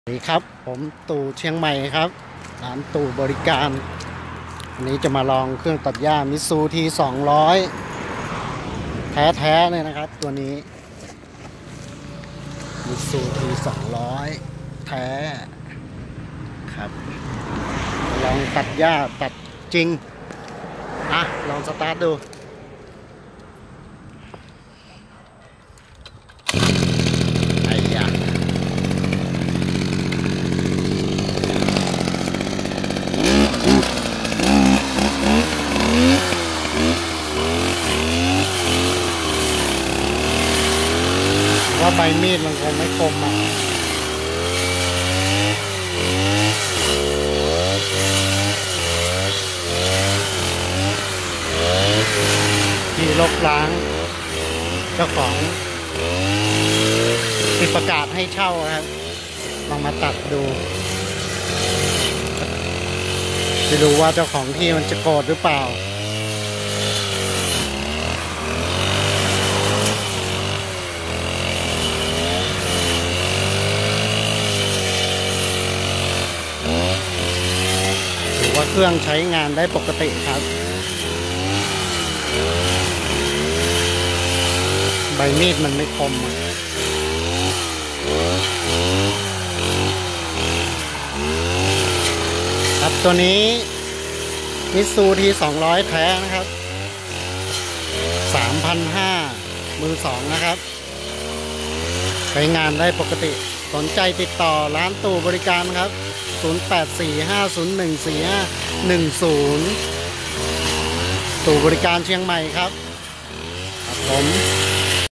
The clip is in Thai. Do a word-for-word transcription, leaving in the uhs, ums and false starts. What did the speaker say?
สวัสดีครับผมตู่เชียงใหม่ครับร้านตู่บริการวันนี้จะมาลองเครื่องตัดหญ้ามิตซูทีสองร้อยแท้ๆเลยนะครับตัวนี้มิตซูทีสองร้อยแท้ครับลองตัดหญ้าตัดจริงอ่ะลองสตาร์ทดูไอ้ยะว่าใบมีดมันคงไม่คมอ่ะที่ลบล้างเจ้าของติดประกาศให้เช่าครับลองมาตัดดูจะดูว่าเจ้าของที่มันจะโกรธหรือเปล่าถือว่าเครื่องใช้งานได้ปกติครับใบมีดมันไม่คมครับตัวนี้มิตซูทีสองร้อยแท้นะครับ สามพันห้าร้อย มือสองนะครับใช้งานได้ปกติสนใจติดต่อร้านตู่บริการครับศูนย์ แปด สี่ ห้า ศูนย์ หนึ่ง สี่ ห้า หนึ่ง ศูนย์ตู่บริการเชียงใหม่ครับผม